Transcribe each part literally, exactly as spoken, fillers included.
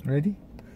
Ready?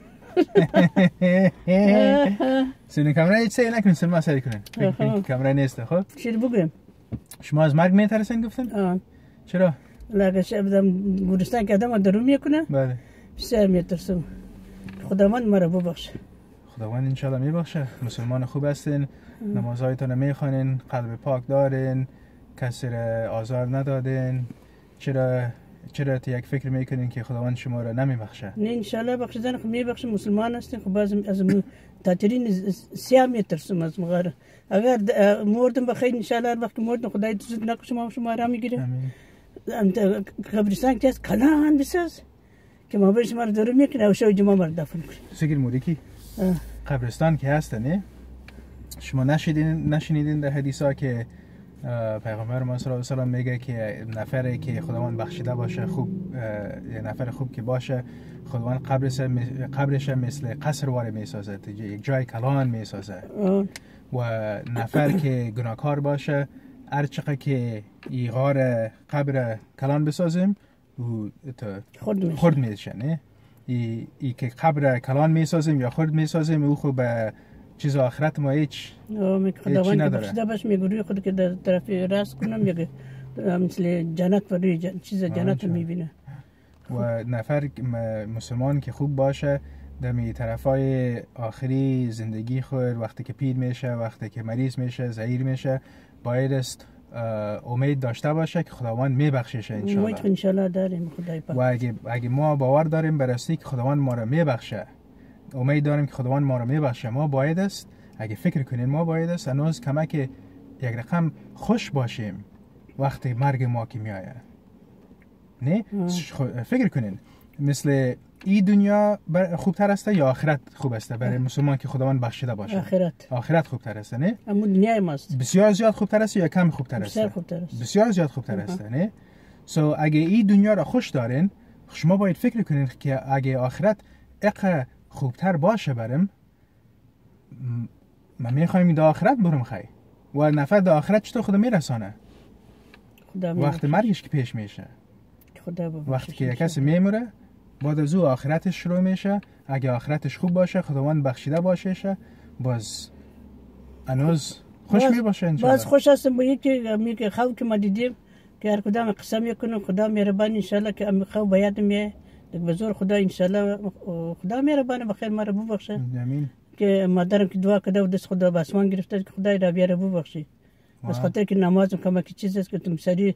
سینی کامرا هیچ سعی نکنین سلما سعی کنین کامرا نیست خب چی بگم شما از مرگ میترسین گفتن آه چرا لاگه شبدم گورستان که آدم درو میکنه بله بسیار میترسم خداوند مرا ببخشه خداوند انشالله میبخشه مسلمان خوب هستین نمازهایتون میخوانین قلب پاک دارین کسی را آزار ندادین چرا چرا یک فکر میکنین که خداوند شما را نمیبخشه نه انشالله بخشیدن خو میبخشه مسلمان هستین خب باز از تاترین سیاه میترسم از مغاره اگر مردم بخیر انشالله وقت مردم خدای دوست نکنه ما شما را میگیره انت قبرستان که کلان بساز که ما برش ما درو میکنه و شو جمعه مرد دفن کنه سگیر موریکی قبرستان که هست نه شما نشیدین نشنیدین در حدیث ها که پیغمبر ما صلی الله علیه و آله میگه که نفری که خداوند بخشیده باشه خوب نفر خوب که باشه خداوند قبرش قبرش مثل قصر واره میسازه یک جای کلان میسازه و نفر که گناهکار باشه هر چقدر که ایغار قبر کلان بسازیم و خرد میشه نه ای, ای که قبر کلان میسازیم یا خرد میسازیم او خوب چیز آخرت ما هیچ هیچی نداره خداوند باش میگوری خود که در طرف راست کنم میگه مثل جنت و روی چیز جنت رو میبینه و نفر مسلمان که خوب باشه دمی طرفای آخری زندگی خود وقتی که پیر میشه وقتی که مریض میشه ضعیف میشه باید است امید داشته باشه که خداوند میبخشش انشالله امید انشالله داریم خدای پاک و اگه, اگه ما باور داریم براستی که خداوند ما را میبخشه امید داریم که خداوند ما را میبخشه ما باید است اگه فکر کنین ما باید است هنوز کمک یک رقم خوش باشیم وقتی مرگ ما که میآید نه فکر کنین مثل این دنیا خوبتر است یا آخرت خوب است برای مسلمان که خداوند بخشیده باشه آخرت آخرت خوبتر است نه اما دنیای ماست بسیار زیاد خوبتر است یا کم خوبتر است بسیار خوبتر است بسیار زیاد خوبتر است نه سو اگه این دنیا را خوش دارین شما باید فکر کنین که اگه آخرت اقا خوبتر باشه برم من میخوایم در آخرت برم خی و نفر در آخرت چطور خدا میرسانه وقت مرگش که پیش میشه وقتی که یک کسی میموره بعد از او آخرتش شروع میشه اگه آخرتش خوب باشه خداوند بخشیده باشه باز هنوز خوش می باشه انشالله باز خوش هستم با یکی میگه خواب که ما دیدیم که هر کدام قسم میکنم خدا مهربان انشالله که امی خواب باید میه به زور خدا انشالله خدا مهربان بخیر ما رو ببخشه امین که مادرم که دعا کرده و دست خدا به آسمان گرفته که خدای را بیاره ببخشی از خاطر که نمازم کمک چیز است که تم سری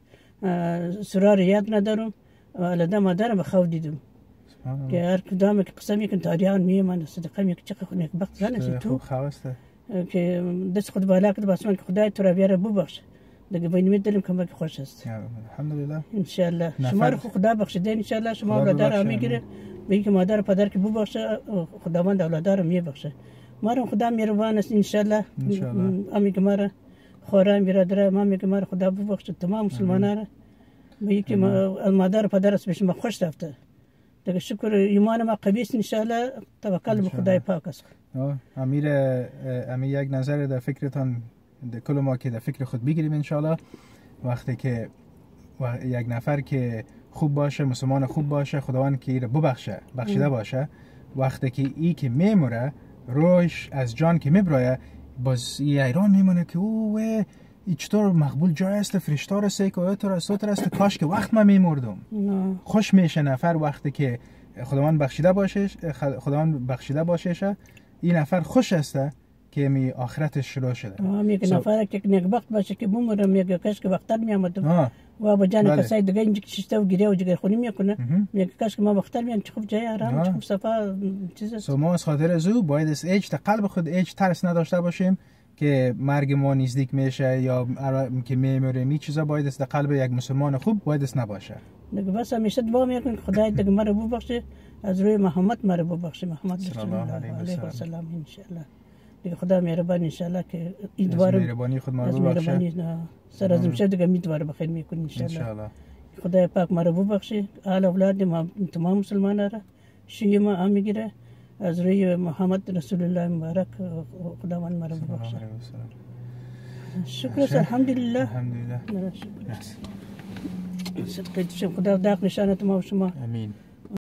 سرار یاد ندارم الان مادرم خواب دیدم که هر کدام که قسم میکن تاریان میمان صدقه میک چقدر خنک وقت زنه تو خواسته که دست خود بالا کرد بس من که خدای تو را بیاره ببخش دیگه بین میدلم کمک خوش است الحمدلله ان شاء الله شما رو خدا بخشیده ان شاء الله شما اولاد میگیره به که مادر پدر که ببخشه خداوند اولاد رو میبخشه ما رو خدا مهربان است ان شاء الله امی که ما را خورم برادر ما میگه ما خدا ببخشه تمام مسلمانان را به که مادر پدر است بهش خوش رفته دیگه شکر ایمان ما قوی است ان شاء الله توکل به خدای پاک است امیر امیر یک نظر در فکرتان کل ما که در فکر خود بگیریم ان شاء الله وقتی که یک نفر که خوب باشه مسلمان خوب باشه خداوند که ایره ببخشه بخشیده باشه وقتی که ای که میموره روش از جان که میبرایه باز ای ایران میمونه که اوه ای چطور مقبول جای است فرشته رسه که تو را سوتر است کاش که وقت ما میمردم خوش میشه نفر وقتی که خداوند بخشیده باشه خداوند بخشیده باشه این نفر خوش است که می آخرتش شروع شده میگه نفر که نیکبخت باشه که بمره میگه کاش که وقتر میامدم و با جان کسای دیگه اینجا چشته و گیره و جگر خونی میکنه میگه کاش که ما وقتر میام چه خوب جای آرام چه خوب صفا چیز است سو ما از خاطر ازو باید از ایج تا قلب خود ایج ترس نداشته باشیم که مرگ ما نزدیک میشه یا که میمیریم این چیزا باید از قلب یک مسلمان خوب باید از نباشه دیگه بس همیشه دعا میکنم خدای دیگه ما رو ببخشه از روی محمد ما رو ببخشه محمد صلی الله علیه و سلم ان شاء الله دیگه خدا مهربان ان شاء الله که این دوباره مهربانی خود ما رو ببخشه سر از امشب دیگه میدواره بخیر میکنه ان شاء الله خدای پاک ما رو ببخشه اهل اولاد ما تمام مسلمانان را شیعه ما هم میگیره از روی محمد رسول الله مبارک خداوند ما رو ببخشه شکر است الحمدلله الحمدلله صدقه خدا داغ نشانت ما و شما امین